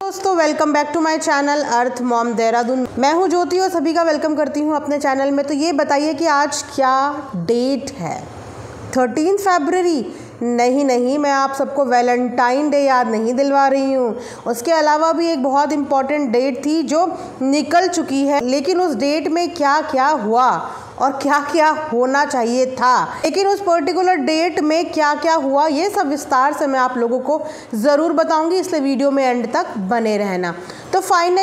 दोस्तों welcome back to my channel Earth Mom Dehradun. मैं हूं ज्योति और सभी का वेलकम करती हूं अपने चैनल में। तो ये बताइए कि आज क्या डेट है? 13 फरवरी? नहीं, मैं आप सबको वैलेंटाइन डे याद नहीं दिलवा रही हूँ। उसके अलावा भी एक बहुत इम्पॉर्टेंट डेट थी जो निकल चुकी है, लेकिन उस डेट में क्या क्या हुआ और क्या क्या होना चाहिए था, लेकिन उस पर्टिकुलर डेट में क्या क्या हुआ, ये सब विस्तार से मैं आप लोगों को ज़रूर बताऊंगी, इसलिए वीडियो में एंड तक बने रहना। तो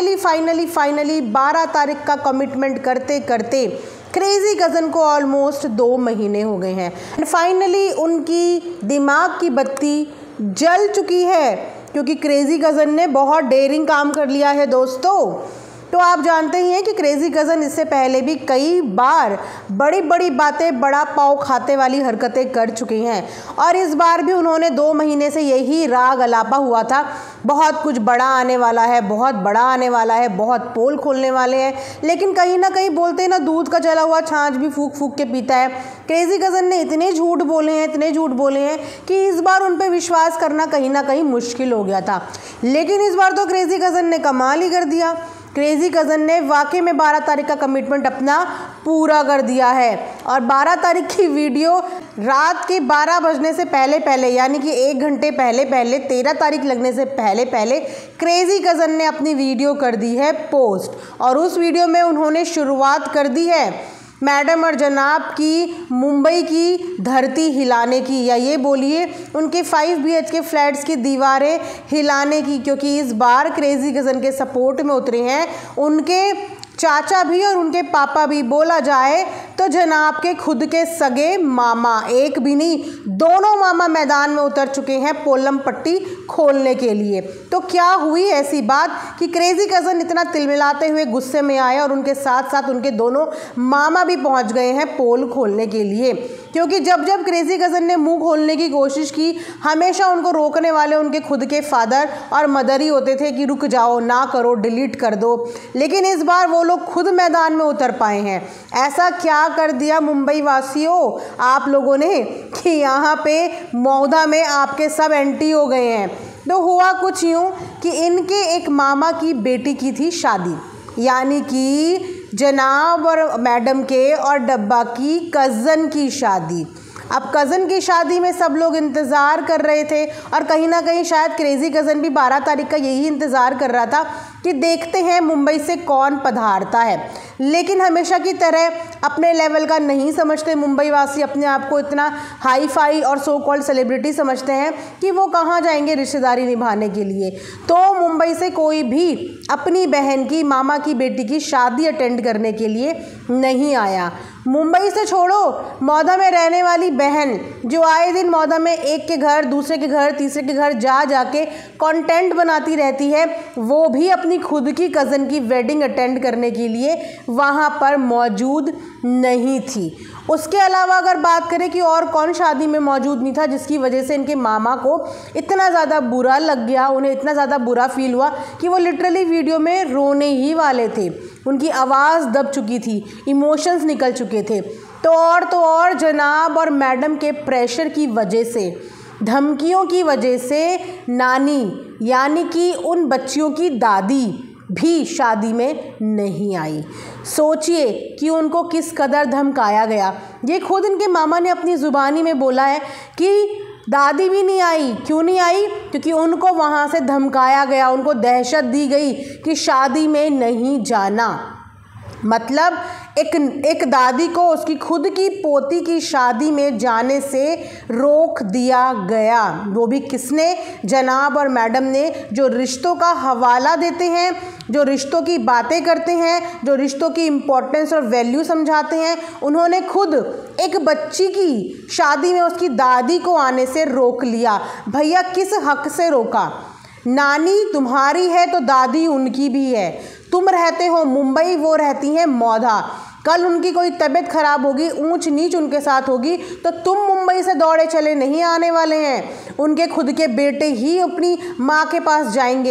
फाइनली 12 तारीख का कमिटमेंट करते करते क्रेज़ी कज़न को ऑलमोस्ट 2 महीने हो गए हैं एंड फाइनली उनकी दिमाग की बत्ती जल चुकी है, क्योंकि क्रेज़ी कज़न ने बहुत डेयरिंग काम कर लिया है दोस्तों। तो आप जानते ही हैं कि क्रेज़ी कज़न इससे पहले भी कई बार बड़ी बड़ी बातें, बड़ा पाव खाते वाली हरकतें कर चुकी हैं और इस बार भी उन्होंने 2 महीने से यही राग अलापा हुआ था, बहुत कुछ बड़ा आने वाला है, बहुत बड़ा आने वाला है, बहुत पोल खोलने वाले हैं। लेकिन कहीं ना कहीं बोलते हैं ना, दूध का जला हुआ छाछ भी फूक फूक के पीता है। क्रेज़ी कज़न ने इतने झूठ बोले हैं कि इस बार उन पर विश्वास करना कहीं ना कहीं मुश्किल हो गया था। लेकिन इस बार तो क्रेज़ी कज़न ने कमाल ही कर दिया। क्रेज़ी कज़न ने वाकई में 12 तारीख का कमिटमेंट अपना पूरा कर दिया है और 12 तारीख की वीडियो रात के 12 बजने से पहले यानी कि 1 घंटे पहले 13 तारीख लगने से पहले क्रेज़ी कज़न ने अपनी वीडियो कर दी है पोस्ट और उस वीडियो में उन्होंने शुरुआत कर दी है मैडम और जनाब की मुंबई की धरती हिलाने की, या ये बोलिए उनके 5 BHK फ्लैट्स की दीवारें हिलाने की, क्योंकि इस बार क्रेज़ी कज़न के सपोर्ट में उतरे हैं उनके चाचा भी और उनके पापा भी। बोला जाए तो जनाब के खुद के सगे मामा, एक भी नहीं दोनों मामा मैदान में उतर चुके हैं पोलम पट्टी खोलने के लिए। तो क्या हुई ऐसी बात कि क्रेज़ी कज़न इतना तिलमिलाते हुए गुस्से में आए और उनके साथ साथ उनके दोनों मामा भी पहुंच गए हैं पोल खोलने के लिए, क्योंकि जब जब क्रेज़ी कज़न ने मुंह खोलने की कोशिश की हमेशा उनको रोकने वाले उनके खुद के फादर और मदर ही होते थे कि रुक जाओ, ना करो, डिलीट कर दो। लेकिन इस बार वो लोग खुद मैदान में उतर पाए हैं। ऐसा क्या कर दिया मुंबई वासियों आप लोगों ने कि यहाँ पे मौदा में आपके सब एंटी हो गए हैं। तो हुआ कुछ यूँ कि इनके एक मामा की बेटी की थी शादी, यानी कि जनाब और मैडम के और डब्बा की कज़न की शादी। अब कज़न की शादी में सब लोग इंतज़ार कर रहे थे और कहीं ना कहीं शायद क्रेज़ी कज़न भी 12 तारीख का यही इंतज़ार कर रहा था कि देखते हैं मुंबई से कौन पधारता है। लेकिन हमेशा की तरह अपने लेवल का नहीं समझते मुंबई वासी, अपने आप को इतना हाई फाई और सो कॉल्ड सेलिब्रिटी समझते हैं कि वो कहाँ जाएंगे रिश्तेदारी निभाने के लिए। तो मुंबई से कोई भी अपनी बहन की, मामा की बेटी की शादी अटेंड करने के लिए नहीं आया। मुंबई से छोड़ो, मौदा में रहने वाली बहन जो आए दिन मौदा में एक के घर, दूसरे के घर, तीसरे के घर जाके कंटेंट बनाती रहती है, वो भी अपनी खुद की कज़न की वेडिंग अटेंड करने के लिए वहाँ पर मौजूद नहीं थी। उसके अलावा अगर बात करें कि और कौन शादी में मौजूद नहीं था जिसकी वजह से इनके मामा को इतना ज़्यादा बुरा लग गया, उन्हें इतना ज़्यादा बुरा फील हुआ कि वो लिटरली वीडियो में रोने ही वाले थे, उनकी आवाज़ दब चुकी थी, इमोशंस निकल चुके थे। तो और जनाब और मैडम के प्रेशर की वजह से, धमकियों की वजह से नानी यानी कि उन बच्चियों की दादी भी शादी में नहीं आई। सोचिए कि उनको किस कदर धमकाया गया। ये खुद इनके मामा ने अपनी ज़ुबानी में बोला है कि दादी भी नहीं आई। क्यों नहीं आई? क्योंकि उनको वहाँ से धमकाया गया, उनको दहशत दी गई कि शादी में नहीं जाना। मतलब एक दादी को उसकी खुद की पोती की शादी में जाने से रोक दिया गया। वो भी किसने? जनाब और मैडम ने, जो रिश्तों का हवाला देते हैं, जो रिश्तों की बातें करते हैं, जो रिश्तों की इम्पोर्टेंस और वैल्यू समझाते हैं। उन्होंने खुद एक बच्ची की शादी में उसकी दादी को आने से रोक लिया। भैया किस हक से रोका? नानी तुम्हारी है तो दादी उनकी भी है। तुम रहते हो मुंबई, वो रहती हैं मौधा। कल उनकी कोई तबीयत खराब होगी, ऊंच नीच उनके साथ होगी, तो तुम मुंबई से दौड़े चले नहीं आने वाले हैं। उनके खुद के बेटे ही अपनी माँ के पास जाएंगे।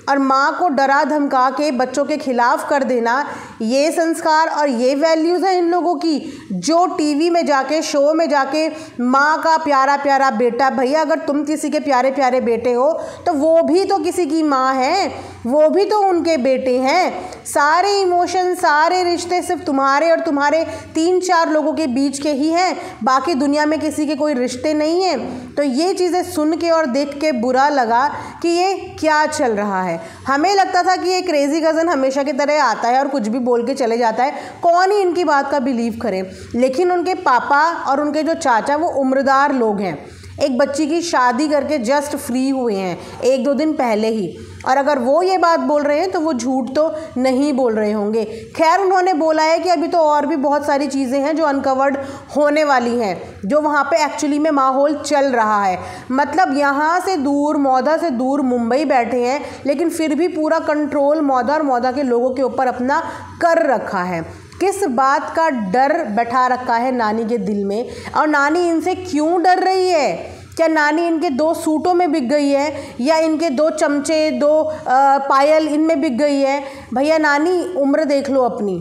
और माँ को डरा धमका के बच्चों के खिलाफ कर देना, ये संस्कार और ये वैल्यूज़ हैं इन लोगों की, जो टीवी में जाके, शो में जाके माँ का प्यारा प्यारा बेटा। भैया अगर तुम किसी के प्यारे प्यारे बेटे हो तो वो भी तो किसी की माँ है, वो भी तो उनके बेटे हैं। सारे इमोशन, सारे रिश्ते सिर्फ तुम्हारे और तुम्हारे 3-4 लोगों के बीच के ही हैं, बाकी दुनिया में किसी के कोई रिश्ते नहीं हैं। तो ये चीज़ें सुन के और देख के बुरा लगा कि ये क्या चल रहा है। हमें लगता था कि ये क्रेज़ी कज़न हमेशा की तरह आता है और कुछ भी बोल के चले जाता है, कौन ही इनकी बात का बिलीव करे। लेकिन उनके पापा और उनके जो चाचा वो उम्रदार लोग हैं, एक बच्ची की शादी करके जस्ट फ्री हुए हैं 1-2 दिन पहले ही, और अगर वो ये बात बोल रहे हैं तो वो झूठ तो नहीं बोल रहे होंगे। खैर उन्होंने बोला है कि अभी तो और भी बहुत सारी चीज़ें हैं जो अनकवर्ड होने वाली हैं, जो वहाँ पे एक्चुअली में माहौल चल रहा है। मतलब यहाँ से दूर, मौदा से दूर मुंबई बैठे हैं, लेकिन फिर भी पूरा कंट्रोल मौदा और मौदा के लोगों के ऊपर अपना कर रखा है। किस बात का डर बैठा रखा है नानी के दिल में, और नानी इनसे क्यों डर रही है? क्या नानी इनके 2 सूटों में बिक गई है, या इनके 2 चमचे, 2 पायल इनमें बिक गई है? भैया नानी उम्र देख लो अपनी,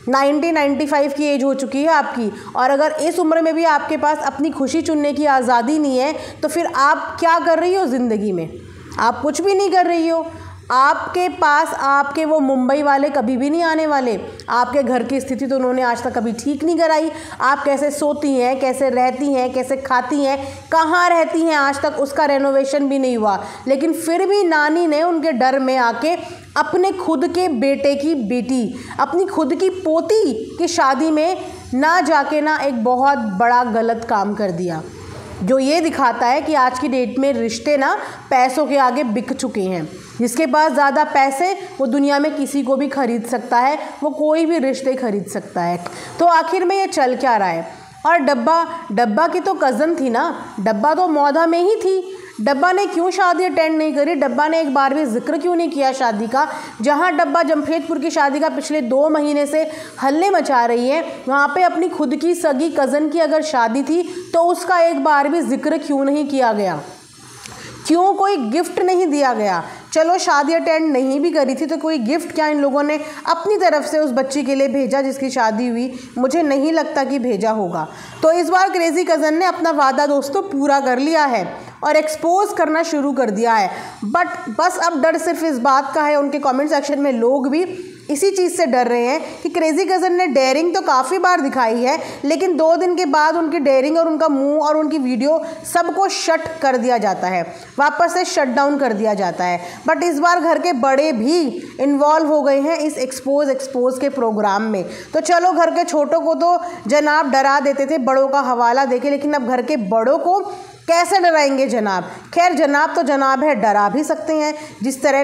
90-95 की एज हो चुकी है आपकी, और अगर इस उम्र में भी आपके पास अपनी खुशी चुनने की आज़ादी नहीं है तो फिर आप क्या कर रही हो ज़िंदगी में? आप कुछ भी नहीं कर रही हो। आपके पास आपके वो मुंबई वाले कभी भी नहीं आने वाले। आपके घर की स्थिति तो उन्होंने आज तक कभी ठीक नहीं कराई। आप कैसे सोती हैं, कैसे रहती हैं, कैसे खाती हैं, कहाँ रहती हैं, आज तक उसका रेनोवेशन भी नहीं हुआ। लेकिन फिर भी नानी ने उनके डर में आके अपने खुद के बेटे की बेटी, अपनी खुद की पोती की शादी में ना जाके ना एक बहुत बड़ा गलत काम कर दिया, जो ये दिखाता है कि आज की डेट में रिश्ते ना पैसों के आगे बिक चुके हैं। जिसके पास ज़्यादा पैसे वो दुनिया में किसी को भी खरीद सकता है, वो कोई भी रिश्ते खरीद सकता है। तो आखिर में ये चल क्या रहा है? और डब्बा की तो कज़न थी ना, डब्बा तो मौदा में ही थी। डब्बा ने क्यों शादी अटेंड नहीं करी? डब्बा ने एक बार भी जिक्र क्यों नहीं किया शादी का? जहां डब्बा जमशेदपुर की शादी का पिछले 2 महीने से हल्ले मचा रही है, वहां पे अपनी खुद की सगी कज़न की अगर शादी थी तो उसका एक बार भी जिक्र क्यों नहीं किया गया? क्यों कोई गिफ्ट नहीं दिया गया? चलो शादी अटेंड नहीं भी करी थी तो कोई गिफ्ट क्या इन लोगों ने अपनी तरफ से उस बच्ची के लिए भेजा जिसकी शादी हुई? मुझे नहीं लगता कि भेजा होगा। तो इस बार क्रेज़ी कज़न ने अपना वादा दोस्तों पूरा कर लिया है और एक्सपोज करना शुरू कर दिया है। बट बस अब डर सिर्फ इस बात का है, उनके कमेंट सेक्शन में लोग भी इसी चीज़ से डर रहे हैं कि क्रेज़ी कज़न ने डेयरिंग तो काफ़ी बार दिखाई है, लेकिन 2 दिन के बाद उनकी डेयरिंग और उनका मुंह और उनकी वीडियो सबको शट कर दिया जाता है, वापस से शट डाउन कर दिया जाता है। बट इस बार घर के बड़े भी इन्वॉल्व हो गए हैं इस एक्सपोज के प्रोग्राम में। तो चलो घर के छोटों को तो जनाब डरा देते थे बड़ों का हवाला देके, लेकिन अब घर के बड़ों को कैसे डराएंगे जनाब? खैर जनाब तो जनाब है, डरा भी सकते हैं। जिस तरह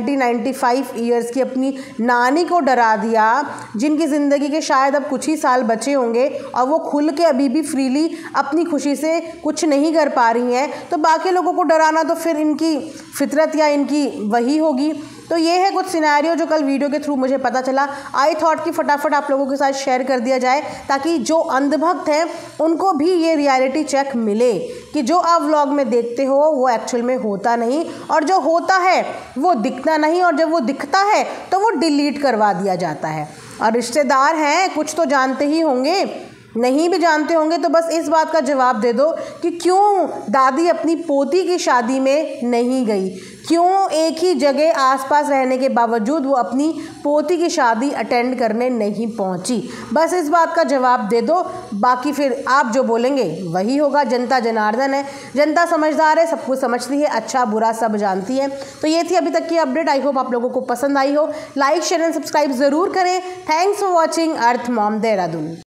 95 ईयर्स की अपनी नानी को डरा दिया, जिनकी ज़िंदगी के शायद अब कुछ ही साल बचे होंगे और वो खुल के अभी भी फ्रीली अपनी खुशी से कुछ नहीं कर पा रही हैं, तो बाकी लोगों को डराना तो फिर इनकी फितरत या इनकी वही होगी। तो ये है कुछ सिनेरियो जो कल वीडियो के थ्रू मुझे पता चला। आई थॉट कि फटाफट आप लोगों के साथ शेयर कर दिया जाए, ताकि जो अंधभक्त हैं उनको भी ये रियलिटी चेक मिले कि जो आप व्लॉग में देखते हो वो एक्चुअल में होता नहीं, और जो होता है वो दिखता नहीं, और जब वो दिखता है तो वो डिलीट करवा दिया जाता है। और रिश्तेदार हैं, कुछ तो जानते ही होंगे, नहीं भी जानते होंगे तो बस इस बात का जवाब दे दो कि क्यों दादी अपनी पोती की शादी में नहीं गई, क्यों एक ही जगह आसपास रहने के बावजूद वो अपनी पोती की शादी अटेंड करने नहीं पहुंची। बस इस बात का जवाब दे दो, बाकी फिर आप जो बोलेंगे वही होगा। जनता जनार्दन है, जनता समझदार है, सब कुछ समझती है, अच्छा बुरा सब जानती है। तो ये थी अभी तक की अपडेट। आई होप आप लोगों को पसंद आई हो। लाइक शेयर एंड सब्सक्राइब ज़रूर करें। Thanks for watching Earth Mom Dehradun.